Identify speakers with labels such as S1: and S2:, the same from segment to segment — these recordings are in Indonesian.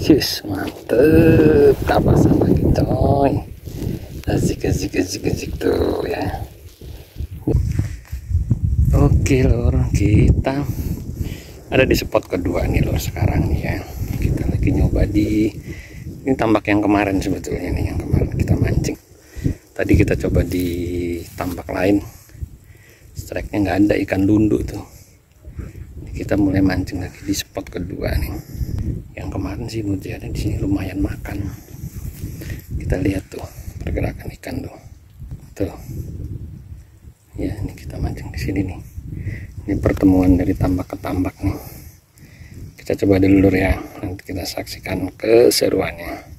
S1: Yes, mantep. Kapasan lagi coy. Asik tuh ya. Oke lor, kita ada di spot kedua nih lor sekarang ya. Kita lagi nyoba di ini tambak yang kemarin sebetulnya nih, yang kemarin kita mancing. Tadi kita coba di tambak lain, strike-nya nggak ada, ikan dundu tuh. Kita mulai mancing lagi di spot kedua nih. Yang kemarin sih mutiara di sini lumayan makan. Kita lihat tuh pergerakan ikan tuh. Ya, ini kita mancing di sini nih. Ini pertemuan dari tambak ke tambak nih. Kita coba dulu lur ya. Nanti kita saksikan keseruannya.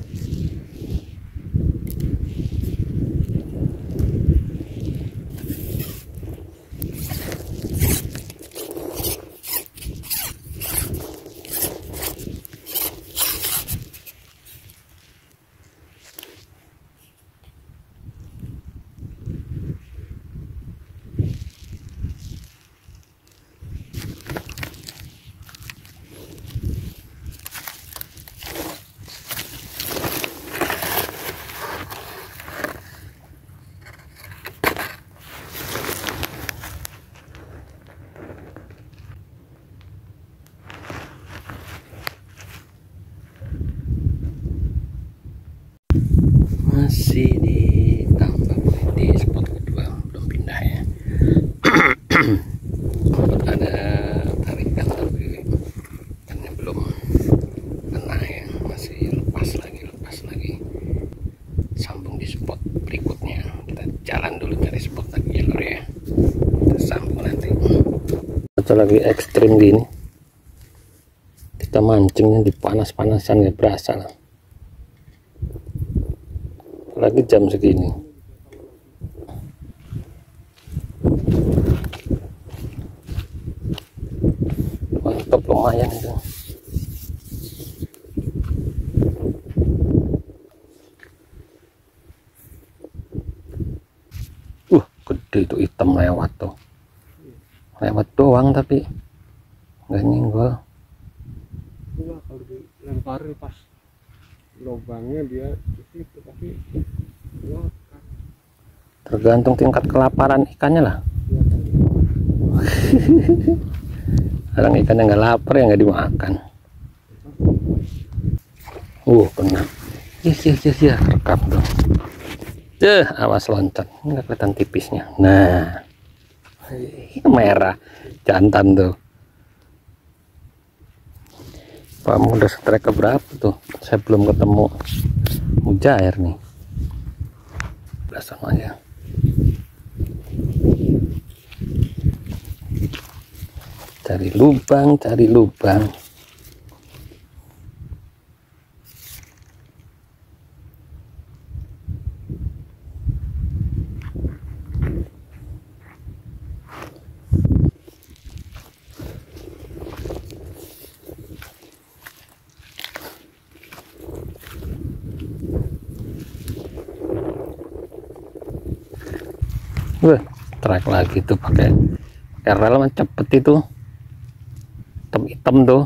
S1: Masih di tambak di spot kedua, belum pindah ya. Ada tarikan tapi ikannya belum kena ya, masih lepas lagi. Sambung di spot berikutnya. Kita jalan dulu cari spot lagi ya lor ya. Kita sambung nanti. Kita lagi ekstrim gini. Kita mancingnya di panas-panasan, gak berasa lah. Lagi jam segini. Mantap, lumayan itu. Gede itu, hitam lewat tuh. Lewat doang tapi nggak nyenggol.
S2: Enggak, kalau dilemparin pas lubangnya dia di situ, tapi
S1: tergantung tingkat kelaparan ikannya lah. Kadang ikan yang nggak lapar ya nggak dimakan. Kena. Ya, rekap dong. Awas loncat, nggak kelihatan tipisnya. Nah, merah jantan tuh. Pak, udah strike ke berapa tuh? Saya belum ketemu mujair nih. Belasan aja. Cari lubang. Strike lagi tuh pakai rel mah cepet itu. Hitam tuh.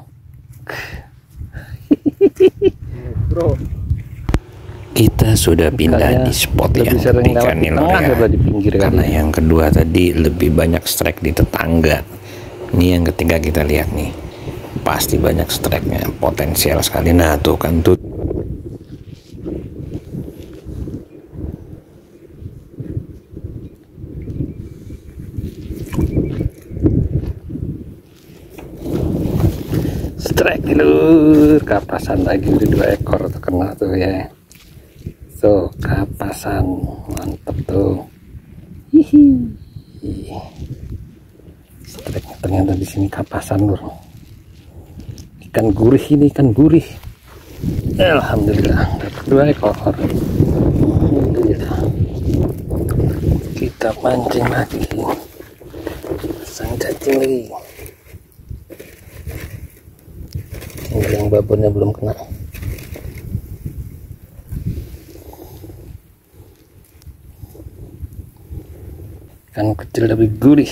S1: Kita sudah pindah di spot yang ketiga nih lor ya. Karena yang kedua tadi lebih banyak strike di tetangga. Ini yang ketiga kita lihat nih. Pasti banyak strike-nya, potensial sekali. Nah tuh kan tuh. Strike lur, kapasan lagi udah 2 ekor tuh kena tuh ya. So kapasan mantep tuh. Strike ternyata di sini kapasan lur. Ikan gurih ini, ikan gurih. Alhamdulillah dapat 2 ekor. Kita mancing lagi. Sang cacing lagi. Yang babonnya belum kena. Ikan kecil tapi gurih.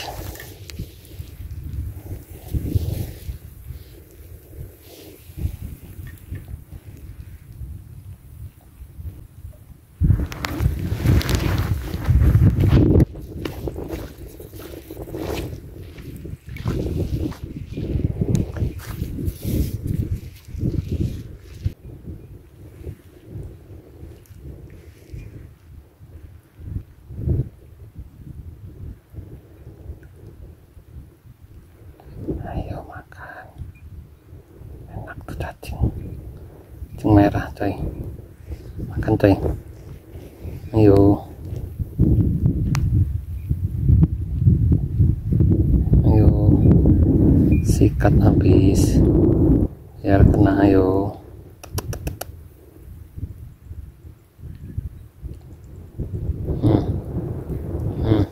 S1: cacing merah coy, makan coy, ayo ayo sikat habis biar kena, ayo. Hmm.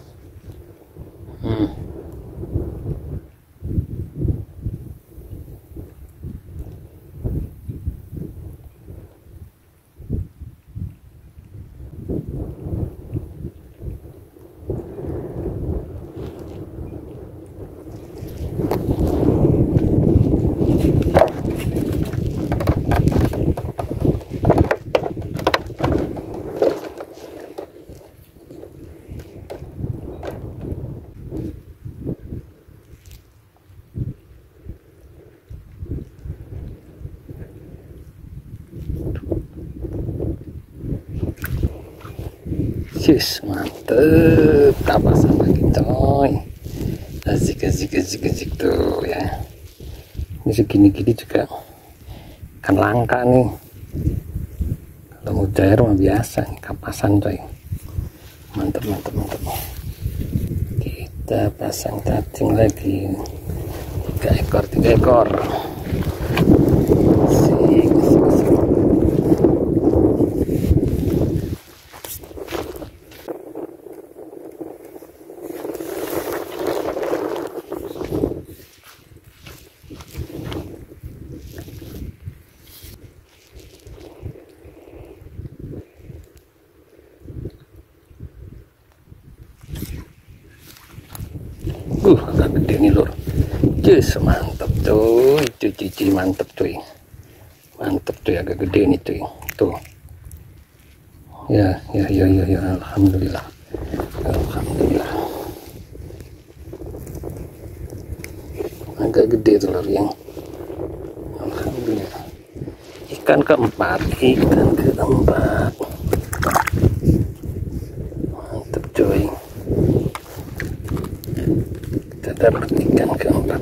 S1: Yes, mantep, kapasan lagi coy, asik tuh ya. Ini segini-gini juga kan langka nih, kalau mujair mah biasa nih, kapasan coy, mantep. Kita pasang cacing lagi 3 ekor. Asik. Agak gede nih lur. Yes, mantep cuy, cici mantep cuy, agak gede nih cuy, tuh ya, alhamdulillah, agak gede tuh lur yang, alhamdulillah. Ikan keempat, mantep cuy, kita dapat ikan keempat.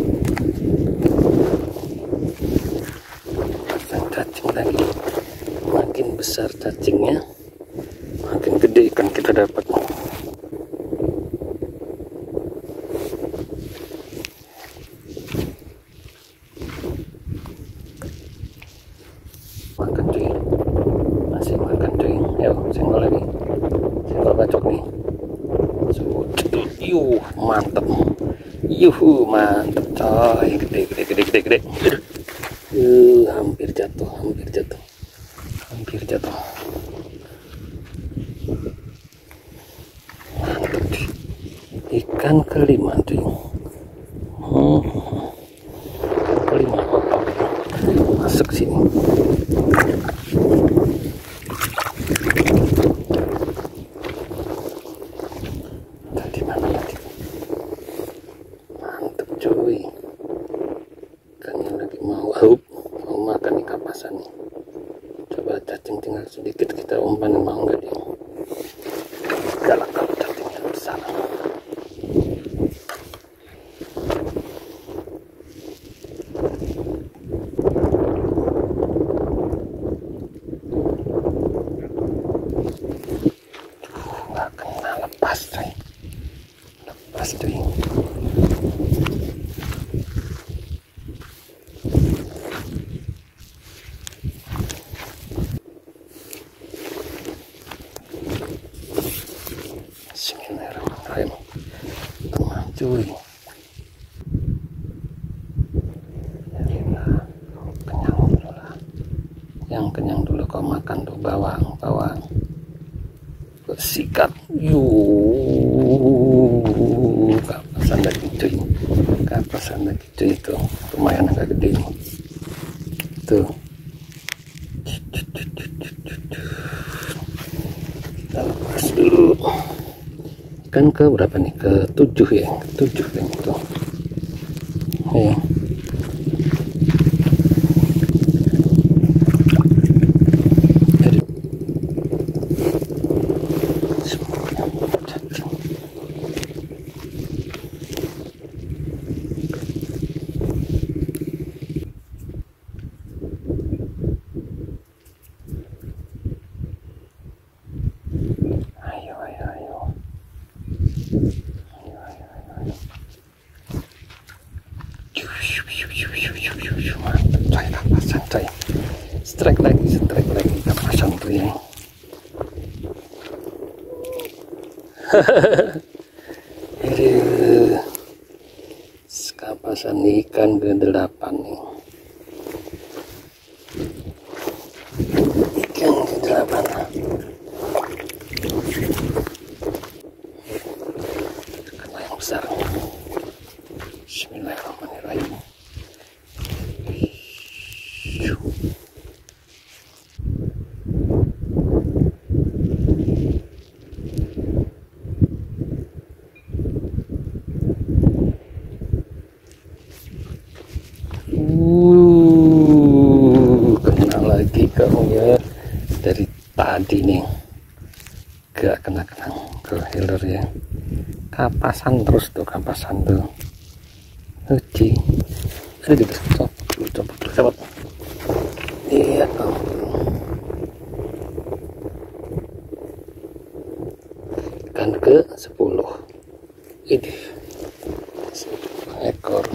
S1: Pasang cacing lagi, makin besar cacingnya makin gede ikan kita dapat. Makan cuy, masih makan cuy, ayo senggol lagi, senggol bacok nih. Mantep, mantep coy, gede. Hampir jatuh. Mantep cuy. Ikan kelima cuy. Kelima kotak masuk sini. Tadi mana tadi? Mantep cuy. Ikannya lagi mau makan ikan pasan nih. Coba cacing tinggal sedikit, kita umpan, mau nggak dia? Galak kalau cacingnya besar. Nggak kena, lepas cuy. Bismillahirrahmanirrahim. Tenang cuy. Kenyang dulu lah. Yang kenyang dulu kau makan tuh bawang. Sikat. Kapasan lagi cuy itu. Lumayan agak gede nih. Tuh. Kita lepas dulu. Kan ke berapa nih, ke-7 ya, ke-7 kan itu nih. Mantap coy, kapasan coy. Strike lagi kapasan tuh ya. Ini kapasan ikan ke-8 nih. Ikan ke-8. Kena yang besar. Bismillahirrahmanirrahim. Kena lagi kamu ya. Dari tadi nih gak kena ke healer ya. Kapasan terus tuh, kapasan tuh. Oke, ada gitu. Coba. Iya, ikan ke-10. Ini 10 ekor.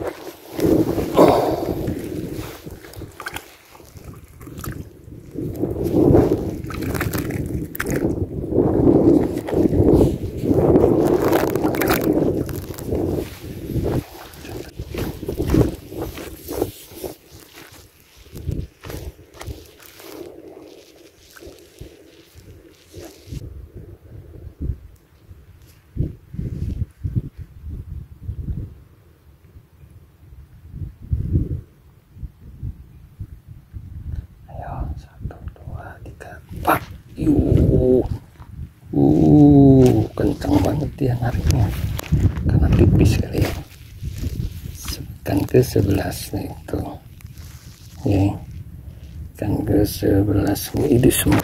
S1: Kencang banget dia nariknya karena tipis kali ya. Ikan ke-11 nih itu nih, ikan ke-11 ini semua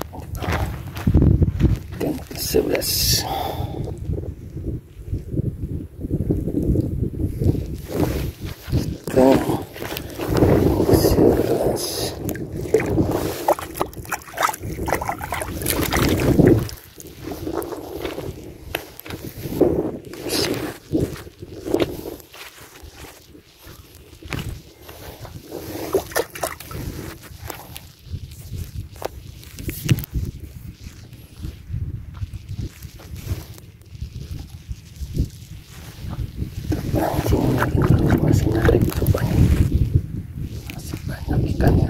S1: ikan ke-11. Masih narik rupanya, masih banyak ikannya.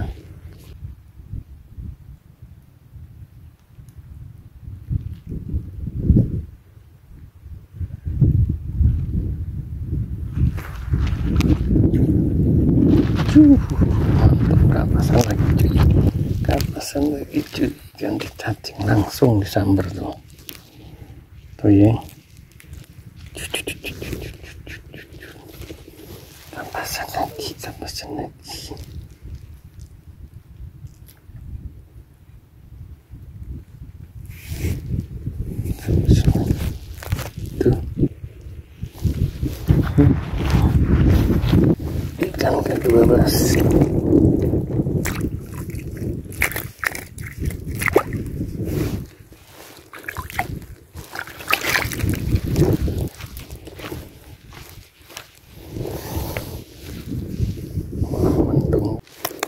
S1: Mantap, kapasan lagi cuy, ikan dicacing langsung disambar tuh ya. Kapasan lagi tuh. Ikan ke-12. Mendung.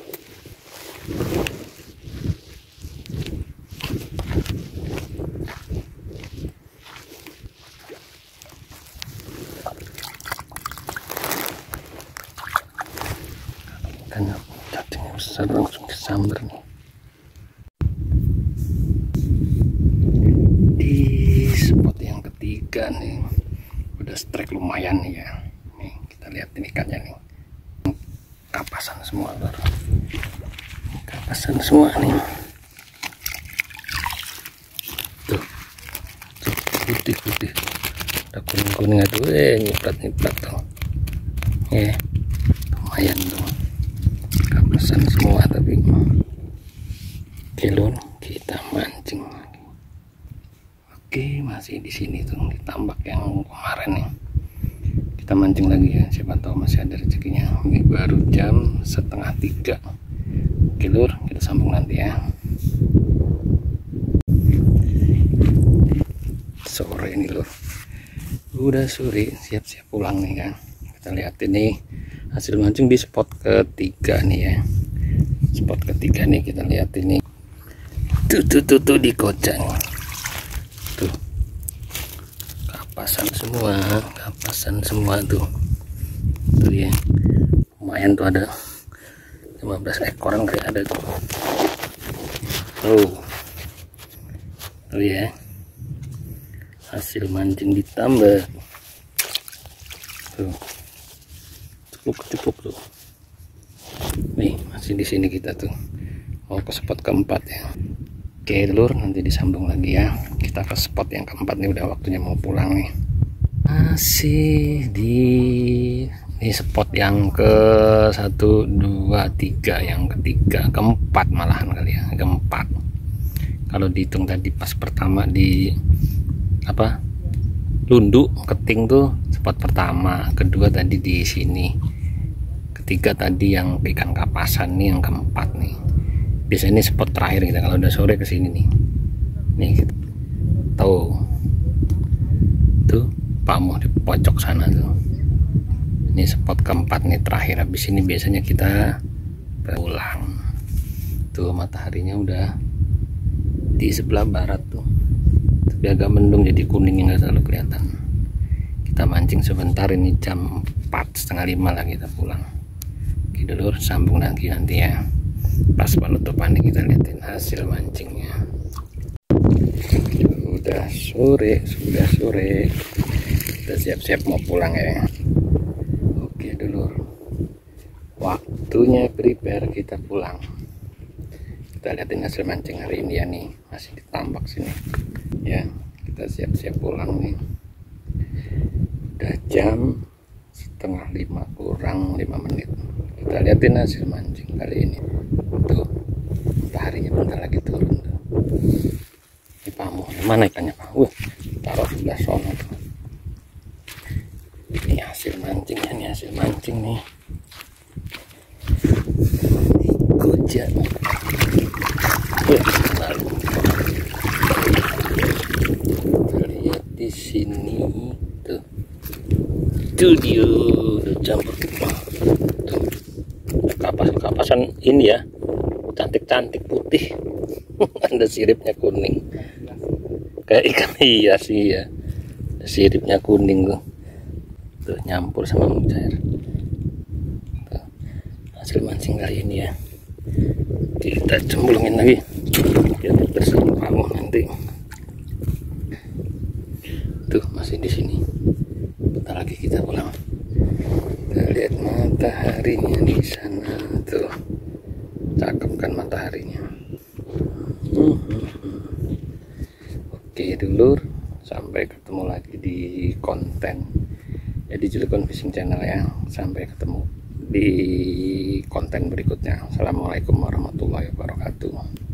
S1: Karena cacingnya besar langsung disambar nih. Di spot yang ketiga nih udah strike lumayan nih ya. Nih kita lihat ini ikannya nih, kapasan semua baru, kapasan semua nih tuh putih ada kuning aduh nyiprat tuh ya, lumayan tuh kapasan semua. Tapi kilon kita mancing lagi. Oke, masih di sini tuh di tambak yang kemarin nih kita mancing lagi ya, siapa tahu masih ada rezekinya. Ini baru jam 2:30. Oke lur, kita sambung nanti ya. Sore ini lur, udah sore, siap-siap pulang nih kan. Kita lihat ini hasil mancing di spot ketiga nih ya. Spot ketiga nih, kita lihat ini. Tuh di kocang tuh, kapasan semua tuh ya. Lumayan tuh, ada 15 ekoran kayak ada tuh. Tuh ya, hasil mancing ditambah tuh, ceplok tuh. Nih masih di sini kita tuh, mau ke spot keempat ya. Oke lur, nanti disambung lagi ya. Kita ke spot yang keempat nih, udah waktunya mau pulang nih. Masih di ini spot yang ke 1, 2, 3, yang ketiga, keempat malahan kali ya, keempat. Kalau dihitung tadi pas pertama di apa Lundu Keting tuh spot pertama, kedua tadi di sini, ketiga tadi yang ikan kapasan nih yang keempat nih. Biasanya ini spot terakhir kita kalau udah sore kesini nih. Nih gitu. Tuh pamuh di pojok sana tuh. Ini spot keempat nih terakhir. Habis ini biasanya kita pulang. Tuh mataharinya udah di sebelah barat tuh. Tapi agak mendung jadi kuningnya nggak terlalu kelihatan. Kita mancing sebentar, ini jam 4, setengah 5 lah kita pulang. Oke dulur, sambung lagi nanti ya. Pas penutupan kita liatin hasil mancingnya. Sudah sore, kita siap-siap mau pulang ya. Oke dulur, waktunya prepare kita pulang. Kita liatin hasil mancing hari ini ya nih, masih ditambak sini ya. Kita siap-siap pulang nih, udah jam setengah 5 kurang 5 menit. Kita liatin hasil mancing kali ini. Tuh mataharinya bentar lagi turun tuh. Ini pamuh, mana ikannya pak? Taruh sebelah sono tuh. Ini hasil mancingnya, nih hasil mancing nih. Gojak. Lalu kita lihat di sini tuh. Studio campur tuh. Kapasan ini ya, cantik-cantik putih. Ada siripnya kuning kayak ikan hias sih ya, siripnya kuning tuh. Tuh nyampur sama mujair. Tuh, hasil mancing kali ini ya. Kita cemplungin lagi biar bersama kamu nanti. Tuh masih di sini, bentar lagi kita pulang. Kita lihat mataharinya di sana tuh, cakep kan mataharinya. Oke dulur, sampai ketemu lagi di konten jadi Cilegon Fishing Channel ya. Sampai ketemu di konten berikutnya. Assalamualaikum warahmatullahi wabarakatuh.